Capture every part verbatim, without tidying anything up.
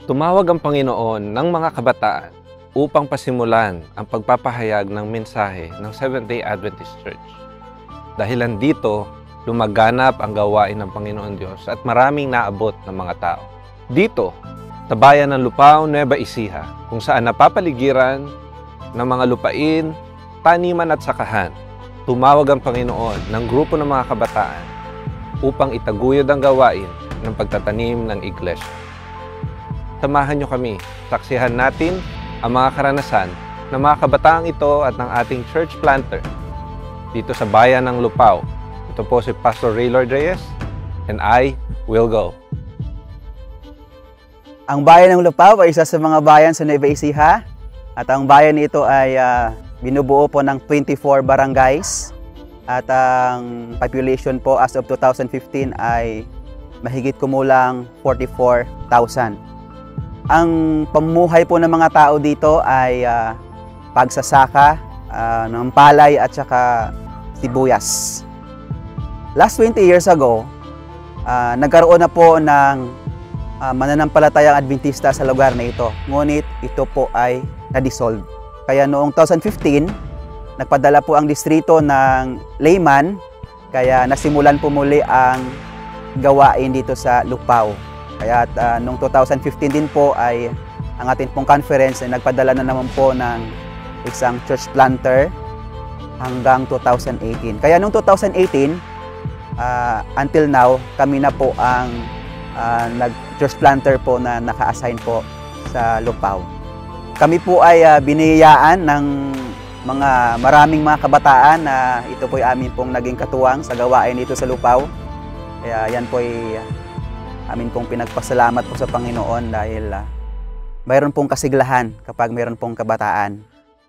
Tumawag ang Panginoon ng mga kabataan upang pasimulan ang pagpapahayag ng mensahe ng Seventh-day Adventist Church. Dahilan dito, lumaganap ang gawain ng Panginoon Diyos at maraming naabot ng mga tao. Dito, sa bayan ng Lupao, Nueva Ecija, kung saan napapaligiran ng mga lupain, taniman at sakahan, tumawag ang Panginoon ng grupo ng mga kabataan upang itaguyod ang gawain ng pagtatanim ng iglesia. Samahan niyo kami, saksihan natin ang mga karanasan ng mga kabataang ito at ng ating church planter dito sa bayan ng Lupao. Ito po si Pastor Raylord Reyes and I will go. Ang bayan ng Lupao ay isa sa mga bayan sa Nueva Ecija at ang bayan nito ay uh, binubuo po ng twenty-four barangays at ang population po as of two thousand fifteen ay mahigit kumulang forty-four thousand. Ang pamuhay po ng mga tao dito ay uh, pagsasaka uh, ng palay at saka sibuyas. Last twenty years ago, uh, nagkaroon na po ng uh, mananampalatayang Adventista sa lugar na ito. Ngunit ito po ay na-dissolve. Kaya noong two thousand fifteen, nagpadala po ang distrito ng layman, kaya nasimulan po muli ang gawain dito sa Lupao. Kaya uh, noong two thousand fifteen din po ay ang ating pong conference ay nagpadala na naman po ng isang church planter hanggang two thousand eighteen. Kaya noong two thousand eighteen, uh, until now, kami na po ang uh, nag-church planter po na naka-assign po sa Lupao. Kami po ay uh, biniyayaan ng mga maraming mga kabataan na ito po ay amin pong naging katuwang sa gawain dito sa Lupao. Kaya yan po ay amin pong pinagpasalamat po sa Panginoon dahil uh, mayroon pong kasiglahan kapag mayroon pong kabataan.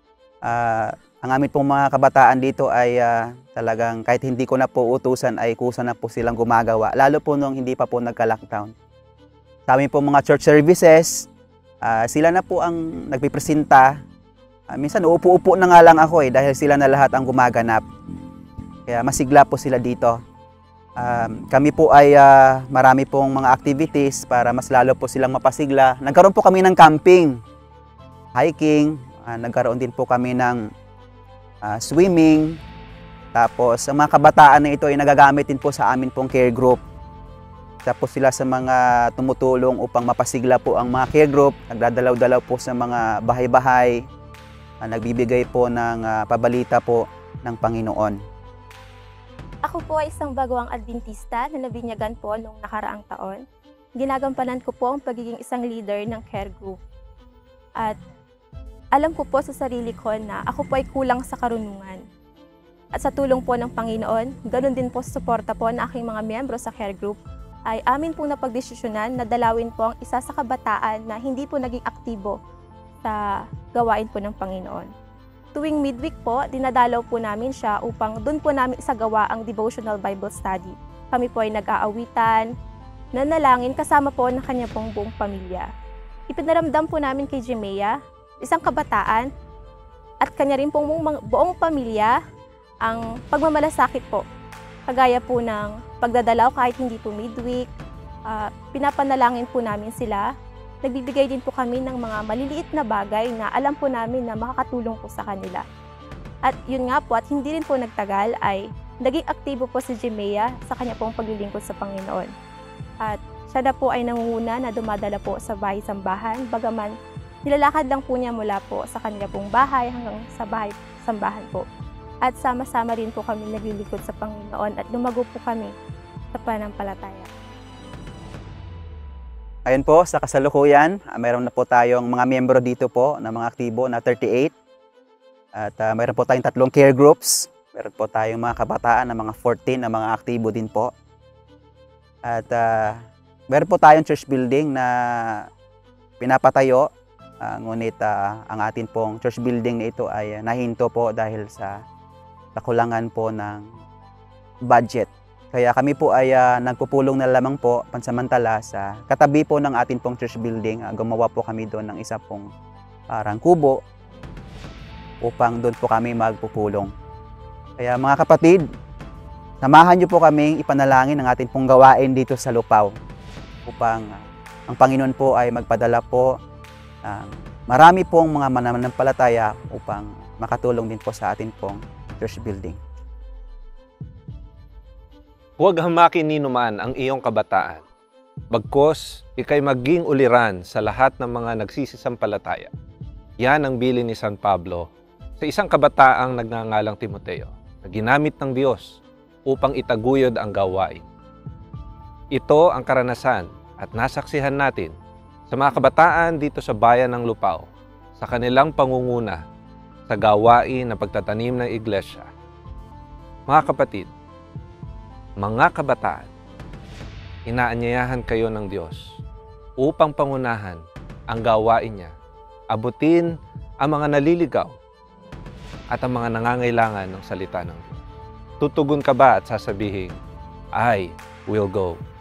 Uh, ang amin pong mga kabataan dito ay uh, talagang kahit hindi ko na po utusan ay kusa na po silang gumagawa. Lalo po nung hindi pa po nagka-lockdown. Sa amin pong mga church services, uh, sila na po ang nagpipresenta. Uh, minsan uupo-upo na nga lang ako eh dahil sila na lahat ang gumaganap. Kaya masigla po sila dito. Um, kami po ay uh, marami pong mga activities para mas lalo po silang mapasigla. Nagkaroon po kami ng camping, hiking, uh, nagkaroon din po kami ng uh, swimming. Tapos ang mga kabataan na ito ay nagagamit din po sa amin pong care group. Tapos sila sa mga tumutulong upang mapasigla po ang mga care group. Nagdadalaw-dalaw po sa mga bahay-bahay, uh, nagbibigay po ng uh, pabalita po ng Panginoon. Ako po ay isang baguang Adventista na nabinyagan po noong nakaraang taon. Ginagampanan ko po ang pagiging isang leader ng care group. At alam ko po sa sarili ko na ako po ay kulang sa karunungan. At sa tulong po ng Panginoon, ganoon din po sa suporta po ng aking mga miyembro sa care group, ay amin po napagdesisyonan na dalawin po ang isa sa kabataan na hindi po naging aktibo sa gawain po ng Panginoon. Tuwing midweek po, dinadalaw po namin siya upang doon po namin isagawa ang devotional Bible study. Kami po ay nag-aawitan, nanalangin kasama po ng kanya pong buong pamilya. Ipinaramdam po namin kay Jemea, isang kabataan, at kanya rin pong buong pamilya ang pagmamalasakit po. Kagaya po ng pagdadalaw kahit hindi po midweek, uh, pinapanalangin po namin sila. Nagbibigay din po kami ng mga maliliit na bagay na alam po namin na makakatulong po sa kanila. At yun nga po, at hindi rin po nagtagal ay naging aktibo po si Jemea sa kanya pong paglilingkod sa Panginoon. At siya na po ay nangunguna na dumadala po sa bahay-sambahan, bagaman nilalakad lang po niya mula po sa kanila pong bahay hanggang sa bahay-sambahan po. At sama-sama rin po kami naglilingkod sa Panginoon at lumago po kami sa pananampalataya. Ayun po, sa kasalukuyan, uh, mayroon na po tayong mga miyembro dito po na mga aktibo na thirty-eight. At uh, mayroon po tayong tatlong care groups. Mayroon po tayong mga kabataan na mga fourteen na mga aktibo din po. At uh, mayroon po tayong church building na pinapatayo. Uh, ngunit uh, ang atin pong church building na ito ay uh, nahinto po dahil sa kakulangan po ng budget. Kaya kami po ay uh, nagpupulong na lamang po pansamantala sa katabi po ng ating pong church building. Uh, gumawa po kami doon ng isa pong parang kubo upang doon po kami magpupulong. Kaya mga kapatid, samahan niyo po kaming ipanalangin ang ating pong gawain dito sa Lupao upang ang Panginoon po ay magpadala po um, marami pong mga mananampalataya upang makatulong din po sa atin pong church building. Huwag hamakin ni numan ang iyong kabataan. Bagkos, ikay maging uliran sa lahat ng mga nagsisisampalataya. Yan ang bilin ni San Pablo sa isang kabataang nagngangalang Timoteo na ginamit ng Diyos upang itaguyod ang gawain. Ito ang karanasan at nasaksihan natin sa mga kabataan dito sa bayan ng Lupao sa kanilang pangunguna sa gawain ng pagtatanim ng iglesia. Mga kapatid, mga kabataan, inaanyayahan kayo ng Diyos upang pangunahan ang gawain niya, abutin ang mga naliligaw at ang mga nangangailangan ng salita ng Diyos. Tutugon ka ba at sasabihin, I will go.